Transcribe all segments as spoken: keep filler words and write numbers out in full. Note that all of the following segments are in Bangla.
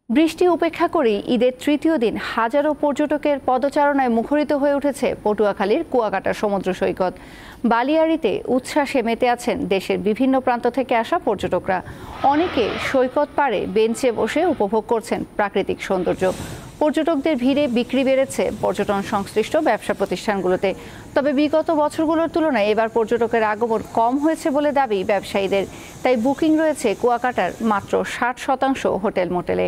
বৃষ্টি উপেক্ষা করে ঈদের তৃতীয় দিন হাজারো পর্যটকের পদচারণায় মুখরিত হয়ে উঠেছে পটুয়াখালীর কুয়াকাটা সমুদ্র সৈকত। বালিয়াড়িতে উচ্ছ্বাসে মেতে আছেন দেশের বিভিন্ন প্রান্ত থেকে আসা পর্যটকরা। অনেকে সৈকত পাড়ে বেঞ্চে বসে উপভোগ করছেন প্রাকৃতিক সৌন্দর্য। পর্যটকদের ভিড়ে বিক্রি বেড়েছে পর্যটন সংশ্লিষ্ট ব্যবসা প্রতিষ্ঠানগুলোতে। তবে বিগত বছরগুলোর তুলনায় এবার পর্যটকের আগমন কম হয়েছে বলে দাবি ব্যবসায়ীদের। তাই বুকিং রয়েছে কুয়াকাটার মাত্র ষাট শতাংশ হোটেল মোটেলে।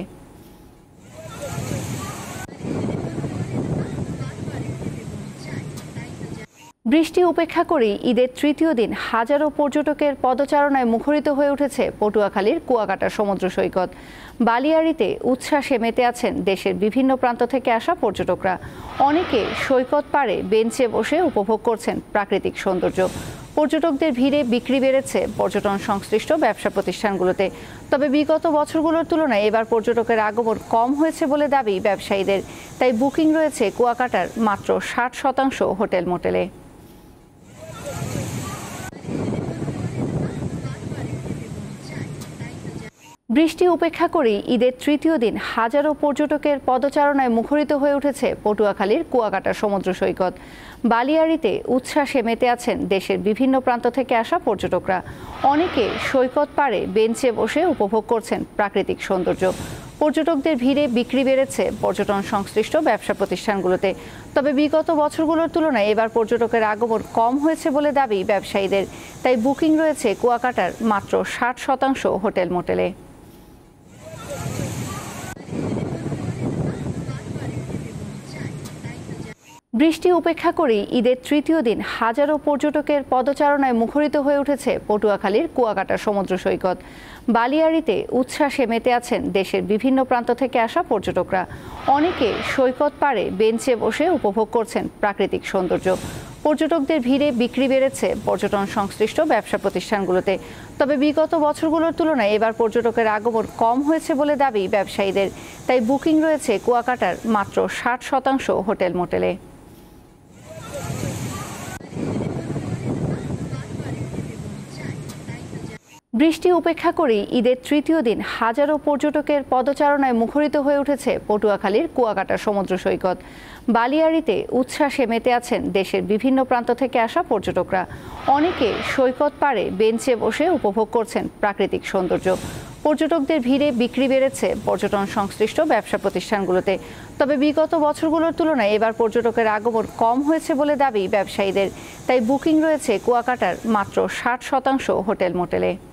বৃষ্টি উপেক্ষা করে ঈদের তৃতীয় দিন হাজারো পর্যটকের পদচারণায় মুখরিত হয়ে উঠেছে পটুয়াখালীর কুয়াকাটা সমুদ্র সৈকত। বালিয়াড়িতে উচ্ছ্বাসে মেতে আছেন দেশের বিভিন্ন প্রান্ত থেকে আসা পর্যটকরা। অনেকে সৈকত পাড়ে বেঞ্চে বসে উপভোগ করছেন প্রাকৃতিক সৌন্দর্য। পর্যটকদের ভিড়ে বিক্রি বেড়েছে পর্যটন সংশ্লিষ্ট ব্যবসা প্রতিষ্ঠানগুলোতে। তবে বিগত বছরগুলোর তুলনায় এবার পর্যটকের আগমন কম হয়েছে বলে দাবি ব্যবসায়ীদের। তাই বুকিং রয়েছে কুয়াকাটার মাত্র ষাট শতাংশ হোটেল মোটেলে। বৃষ্টি উপেক্ষা করে ঈদের তৃতীয় দিন হাজারো পর্যটকের পদচারণায় মুখরিত হয়ে উঠেছে পটুয়াখালীর কুয়াকাটা সমুদ্র সৈকত। বালিয়াড়িতে উচ্ছ্বাসে মেতে আছেন দেশের বিভিন্ন প্রান্ত থেকে আসা পর্যটকরা। অনেকে সৈকত পাড়ে বেঞ্চে বসে উপভোগ করছেন প্রাকৃতিক সৌন্দর্য। পর্যটকদের ভিড়ে বিক্রি বেড়েছে পর্যটন সংশ্লিষ্ট ব্যবসা প্রতিষ্ঠানগুলোতে। তবে বিগত বছরগুলোর তুলনায় এবার পর্যটকের আগমন কম হয়েছে বলে দাবি ব্যবসায়ীদের। তাই বুকিং রয়েছে কুয়াকাটার মাত্র ষাট শতাংশ হোটেল মোটেলে। বৃষ্টি উপেক্ষা করে ঈদের তৃতীয় দিন হাজারো পর্যটকের পদচারণায় মুখরিত হয়ে উঠেছে পটুয়াখালীর কুয়াকাটা সমুদ্র সৈকত। বালিয়াড়িতে উচ্ছ্বাসে মেতে আছেন দেশের বিভিন্ন প্রান্ত থেকে আসা পর্যটকরা। অনেকে সৈকত পাড়ে বেঞ্চে বসে উপভোগ করছেন প্রাকৃতিক সৌন্দর্য। পর্যটকদের ভিড়ে বিক্রি বেড়েছে পর্যটন সংশ্লিষ্ট ব্যবসা প্রতিষ্ঠানগুলোতে। তবে বিগত বছরগুলোর তুলনায় এবার পর্যটকের আগমন কম হয়েছে বলে দাবি ব্যবসায়ীদের। তাই বুকিং রয়েছে কুয়াকাটার মাত্র ষাট শতাংশ হোটেল মোটেলে। বৃষ্টি উপেক্ষা করে ঈদের তৃতীয় দিন হাজারো পর্যটকের পদচারণায় মুখরিত হয়ে উঠেছে পটুয়াখালীর কুয়াকাটা সমুদ্র সৈকত। বালিয়াড়িতে উচ্ছ্বাসে মেতে আছেন দেশের বিভিন্ন প্রান্ত থেকে আসা পর্যটকরা। অনেকে সৈকত পাড়ে বেঞ্চে বসে উপভোগ করছেন প্রাকৃতিক সৌন্দর্য। পর্যটকদের ভিড়ে বিক্রি বেড়েছে পর্যটন সংশ্লিষ্ট ব্যবসা প্রতিষ্ঠানগুলোতে। তবে বিগত বছরগুলোর তুলনায় এবার পর্যটকের আগমন কম হয়েছে বলে দাবি ব্যবসায়ীদের। তাই বুকিং রয়েছে কুয়াকাটার মাত্র ষাট শতাংশ হোটেল মোটেলে।